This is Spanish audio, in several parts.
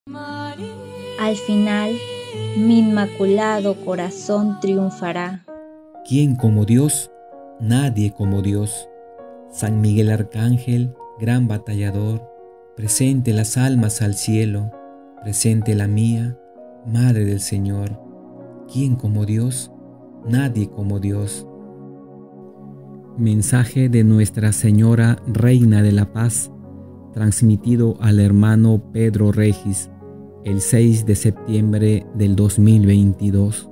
Al final, mi inmaculado corazón triunfará. ¿Quién como Dios? Nadie como Dios. San Miguel Arcángel, gran batallador, presente las almas al cielo, presente la mía, Madre del Señor. ¿Quién como Dios? Nadie como Dios. Mensaje de Nuestra Señora Reina de la Paz, transmitido al hermano Pedro Regis, el 6 de septiembre del 2022.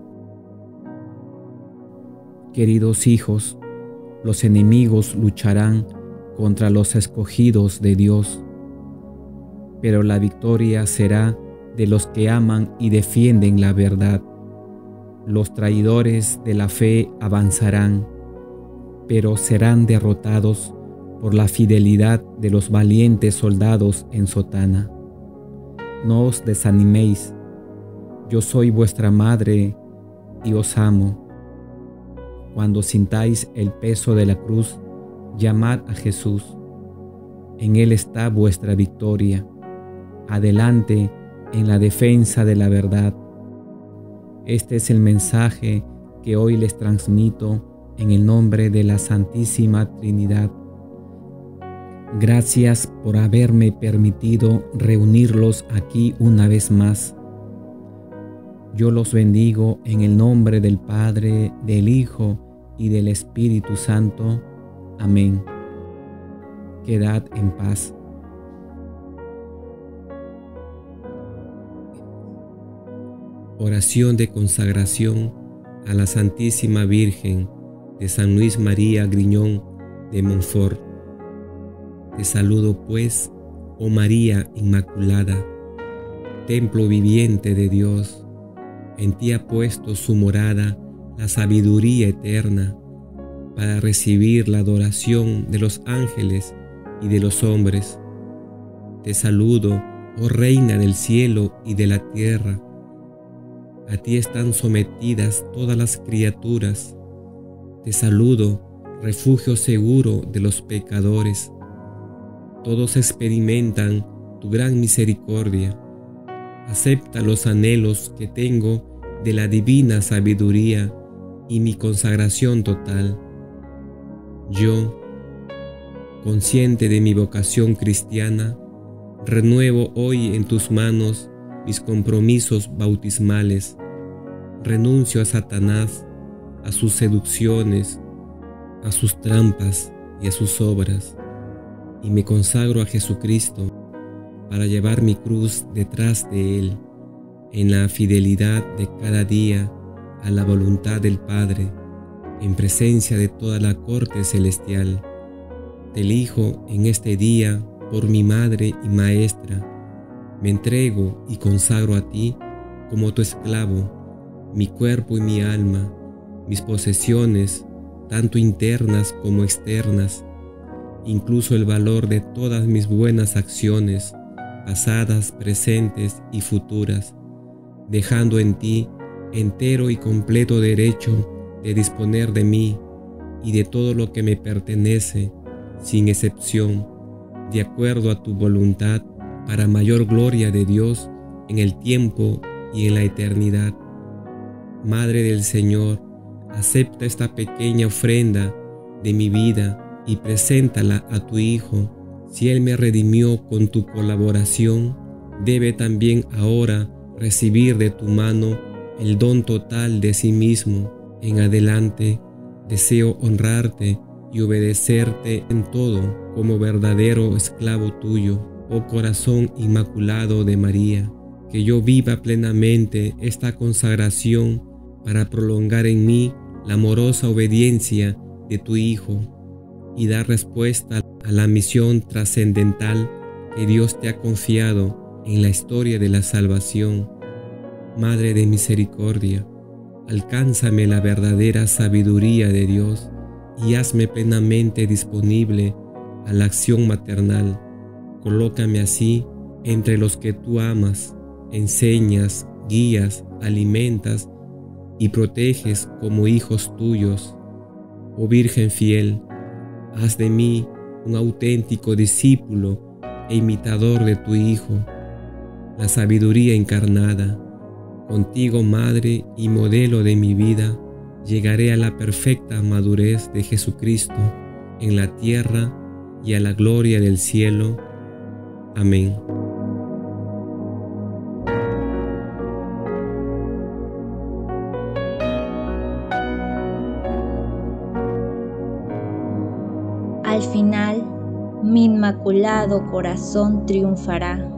Queridos hijos, los enemigos lucharán contra los escogidos de Dios, pero la victoria será de los que aman y defienden la verdad. Los traidores de la fe avanzarán, pero serán derrotados por la fidelidad de los valientes soldados en sotana. No os desaniméis, yo soy vuestra madre y os amo. Cuando sintáis el peso de la cruz, llamad a Jesús. En Él está vuestra victoria. Adelante en la defensa de la verdad. Este es el mensaje que hoy les transmito en el nombre de la Santísima Trinidad. Gracias por haberme permitido reunirlos aquí una vez más. Yo los bendigo en el nombre del Padre, del Hijo y del Espíritu Santo. Amén. Quedad en paz. Oración de consagración a la Santísima Virgen de San Luis María Griñón de Montfort. Te saludo pues, oh María Inmaculada, templo viviente de Dios. En ti ha puesto su morada la sabiduría eterna, para recibir la adoración de los ángeles y de los hombres. Te saludo, oh Reina del cielo y de la tierra. A ti están sometidas todas las criaturas. Te saludo, refugio seguro de los pecadores. Todos experimentan tu gran misericordia. Acepta los anhelos que tengo de la divina sabiduría y mi consagración total. Yo, consciente de mi vocación cristiana, renuevo hoy en tus manos mis compromisos bautismales. Renuncio a Satanás, a sus seducciones, a sus trampas y a sus obras, y me consagro a Jesucristo para llevar mi cruz detrás de Él, en la fidelidad de cada día a la voluntad del Padre, en presencia de toda la corte celestial. Te elijo en este día por mi Madre y Maestra. Me entrego y consagro a ti como tu esclavo, mi cuerpo y mi alma, mis posesiones, tanto internas como externas, incluso el valor de todas mis buenas acciones, pasadas, presentes y futuras, dejando en ti entero y completo derecho de disponer de mí y de todo lo que me pertenece, sin excepción, de acuerdo a tu voluntad, para mayor gloria de Dios en el tiempo y en la eternidad. Madre del Señor, acepta esta pequeña ofrenda de mi vida y preséntala a tu Hijo. Si Él me redimió con tu colaboración, debe también ahora recibir de tu mano el don total de sí mismo. En adelante, deseo honrarte y obedecerte en todo como verdadero esclavo tuyo, oh corazón inmaculado de María. Que yo viva plenamente esta consagración para prolongar en mí la amorosa obediencia de tu Hijo y dar respuesta a la misión trascendental que Dios te ha confiado en la historia de la salvación. Madre de misericordia, alcánzame la verdadera sabiduría de Dios y hazme plenamente disponible a la acción maternal. Colócame así entre los que tú amas, enseñas, guías, alimentas y proteges como hijos tuyos. Oh Virgen fiel, haz de mí un auténtico discípulo e imitador de tu Hijo. la sabiduría encarnada. Contigo, Madre y modelo de mi vida, llegaré a la perfecta madurez de Jesucristo en la tierra y a la gloria del cielo. Amén. Al final, mi inmaculado corazón triunfará.